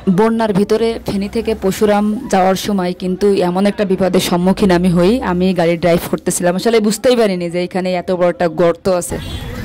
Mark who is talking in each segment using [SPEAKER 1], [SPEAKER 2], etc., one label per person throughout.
[SPEAKER 1] বন্যার ভিতরে ফেনী থেকে পরশুরাম যাওয়ার সময় কিন্তু এমন একটা বিপদের সম্মুখীন আমি হই। আমি গাড়ি ড্রাইভ করতেছিলাম, আসলে বুঝতেই পারিনি যে এখানে এত বড় একটা গর্ত আছে।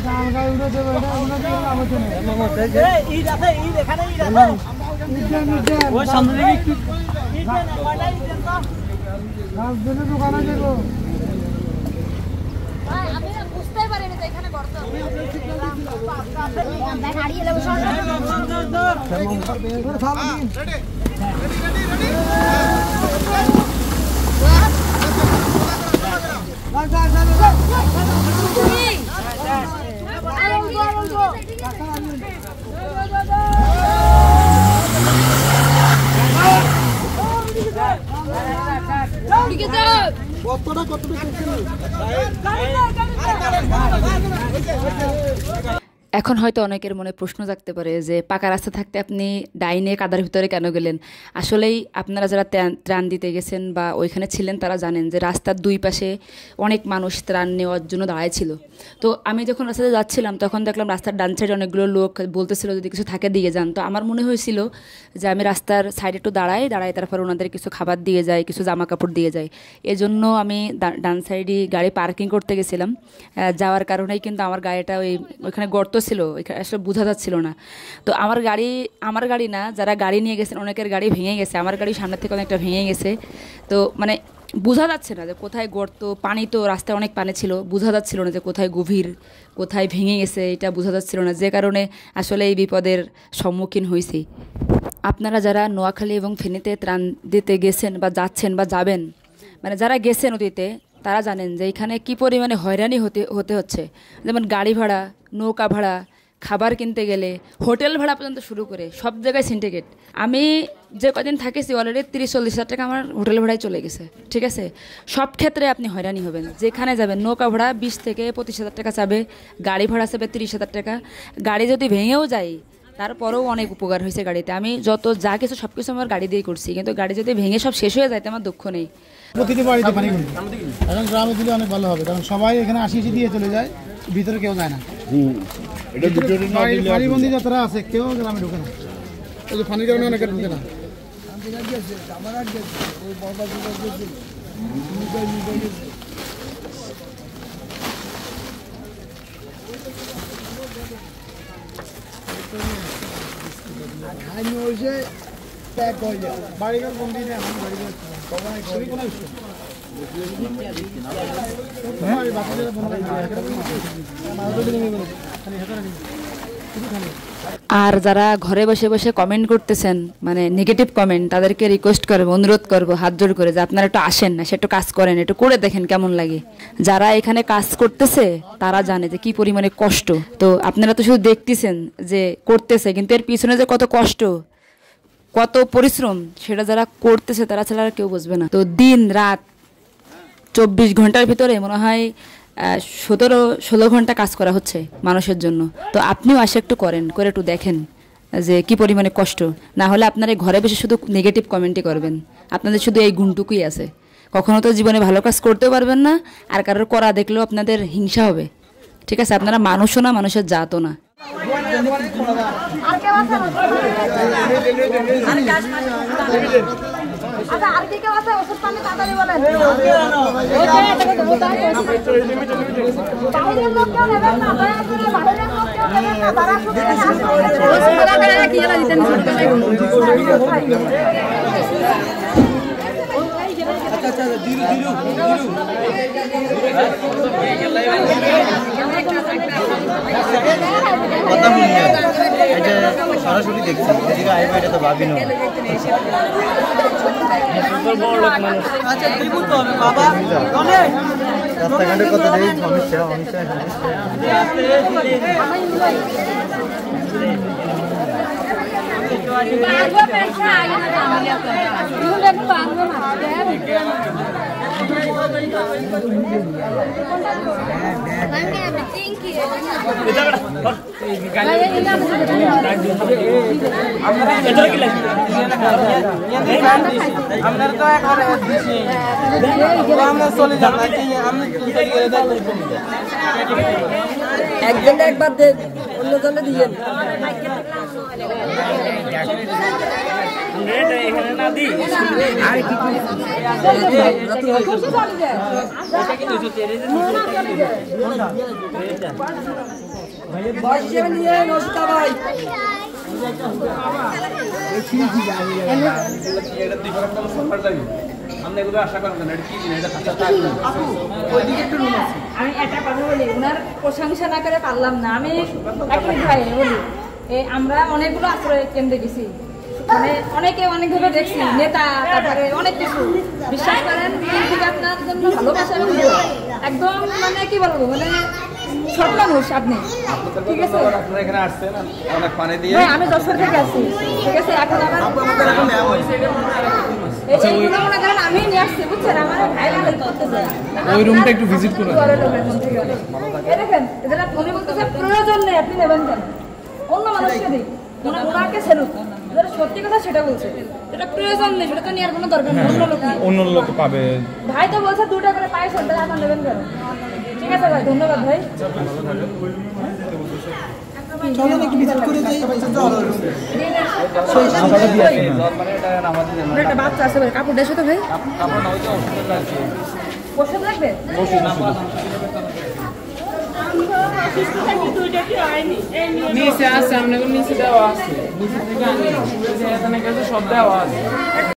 [SPEAKER 1] এখন হয়তো অনেকের মনে প্রশ্ন জাগতে পারে যে পাকা রাস্তা থাকতে আপনি ডাইনে কাদার ভিতরে কেন গেলেন। আসলেই আপনারা যারা ত্রাণ দিতে গেছেন বা ওইখানে ছিলেন তারা জানেন যে রাস্তার দুই পাশে অনেক মানুষ ত্রাণ নেওয়ার জন্য দাঁড়ায় ছিল। তো আমি যখন রাস্তাতে যাচ্ছিলাম তখন দেখলাম রাস্তার ডান সাইডে অনেকগুলো লোক বলতেছিল যদি কিছু থাকে দিয়ে যান। তো আমার মনে হয়েছিল যে আমি রাস্তার সাইডে একটু দাঁড়াই তারপর ওনাদের কিছু খাবার দিয়ে যাই, কিছু জামা কাপড় দিয়ে যাই। এজন্য আমি ডান সাইডে গাড়ি পার্কিং করতে গেছিলাম। যাওয়ার কারণেই কিন্তু আমার গাড়িটা ওইখানে গর্ত ছিল, আসলে বোঝা যাচ্ছিল না। তো আমার গাড়ি না, যারা গাড়ি নিয়ে গেছেন অনেকের গাড়ি ভেঙে গেছে, আমার গাড়ি সামনের থেকে অনেকটা ভেঙে গেছে। তো মানে বোঝা যাচ্ছে না যে কোথায় গর্ত, পানি তো রাস্তায় অনেক পানি ছিল, বোঝা যাচ্ছিল না যে কোথায় গভীর, কোথায় ভেঙে গেছে, এটা বোঝা যাচ্ছিল না, যে কারণে আসলে এই বিপদের সম্মুখীন হয়েছি। আপনারা যারা নোয়াখালী এবং ফেনীতে ত্রাণ দিতে গেছেন বা যাচ্ছেন বা যাবেন, মানে যারা গেছেন অতীতে তারা জানেন যে এখানে কী পরিমাণে হয়রানি হতে হচ্ছে। যেমন গাড়ি ভাড়া, নৌকা ভাড়া, খাবার কিনতে গেলে হোটেল ভাড়া পর্যন্ত শুরু করে সব জায়গায় সিন্ডিকেট। আমি যে কদিন থাকিছি অলরেডি 30-40 হাজার টাকা আমার হোটেল ভাড়ায় চলে গেছে। ঠিক আছে, সব ক্ষেত্রে আপনি হয়রানি হবেন। যেখানে যাবেন নৌকা ভাড়া 20 থেকে 25 হাজার টাকা চাবে, গাড়ি ভাড়া চাবে 30 হাজার টাকা। গাড়ি যদি ভেঙেও যায় তারপরেও অনেক উপকার হয়েছে গাড়িতে। আমি যা কিছু সব কিছু আমার গাড়ি দিয়ে করছি, কিন্তু গাড়ি যদি ভেঙে সব শেষ হয়ে যায় আমার দুঃখ নেই।
[SPEAKER 2] প্রতিটি বাড়িতে পানি ঘুরবে, এখন গ্রামে দিলে অনেক ভালো হবে, কারণ সবাই এখানে আসি দিয়ে চলে যায়, ভিতরে কেউ যায় না। বাড়িবন্দি যারা আছে কেউ গ্রামে ঢুকে না, ওই যে পানির কারণে অনেকে ঢুকে না। বাড়িঘর বন্দি নেই, এখন বাড়িঘর কোনো
[SPEAKER 1] আর যারা ঘরে বসে বসে কমেন্ট করতেছেন, মানে নেগেটিভ কমেন্ট, তাদেরকে রিকোয়েস্ট করবো, অনুরোধ করবো হাত জোড় করে যে আপনারা একটু আসেন না, সে একটু কাজ করেন, একটু করে দেখেন কেমন লাগে। যারা এখানে কাজ করতেছে তারা জানে যে কি পরিমাণে কষ্ট। তো আপনারা তো শুধু দেখতেছেন যে করতেছে, কিন্তু এর পিছনে যে কত কষ্ট, কত পরিশ্রম, সেটা যারা করতেছে তারা ছাড়া আর কেউ বুঝবে না। তো দিন রাত 24 ঘন্টার ভিতরে মনে হয় 17-16 ঘন্টা কাজ করা হচ্ছে মানুষের জন্য। তো আপনিও আসে একটু করেন, করে একটু দেখেন যে কি পরিমাণে কষ্ট। না হলে আপনারা ঘরে বসে শুধু নেগেটিভ কমেন্টই করবেন, আপনাদের শুধু এই গুণটুকুই আছে। কখনো তো জীবনে ভালো কাজ করতেও পারবেন না, আর কারোর করা দেখলেও আপনাদের হিংসা হবে। ঠিক আছে, আপনারা মানুষও না, মানুষের জাতও না।
[SPEAKER 3] সরাসরি দেখছি, এদিকে আইবা এটা তো ভাবি না। রাস্তাঘাটে কত সমস্যা
[SPEAKER 4] একজনটা একবার দেন, অন্য জনে দিয়েন। আমি একটা কথা বলি, ওনার প্রশংসা না করে পারলাম না। আমি একই ভাই বলি, আমরা অনেকগুলো আশ্রয় কেন্দ্রে গেছি, মানে অনেকে অনেকভাবে দেখছি, নেতা, তারপরে অনেক কিছু। বিশ্বাস করেন আপনার জন্য ভালোবাসা একদম, মানে কি বলবো, মানে ছোট মানুষ আপনি, ঠিক আছে? আমি যশোর থেকে আসছি, ঠিক আছে? এখন আমার এইগুলো মনে করেন আমি নিয়ে আসছি, বুঝছেন? আমার ভাই
[SPEAKER 5] ওই রুমটা একটু ভিজিট করে
[SPEAKER 4] দেখেন, এদের উনি বলতেছে প্রয়োজন নেই, আপনি নেবেন কেন? অন্য মানুষকে দিই, ওনাকে সেলুট। সত্যি কথা সেটা বলছে, যেটা প্রয়োজন নেই সেটা তো নেওয়ার কোনো দরকার নেই,
[SPEAKER 5] অন্য লোক পাবে।
[SPEAKER 4] ভাই তো বলছে 2 টাকা করে পায়েছে, আমার নেবেন কেন? ঠিক আছে ভাই, ধন্যবাদ ভাই।
[SPEAKER 2] চলেন একটু ভিজিট করে যাই।
[SPEAKER 4] একটা বাচ্চা আছে ভাই, কাপড় দেশে তো ভাই, ওষুধ লাগবে?
[SPEAKER 5] নিচে আছে, আপনাকে নিচে দেওয়া আছে, নিচে থেকে আনি, এখানে সব দেওয়া আছে।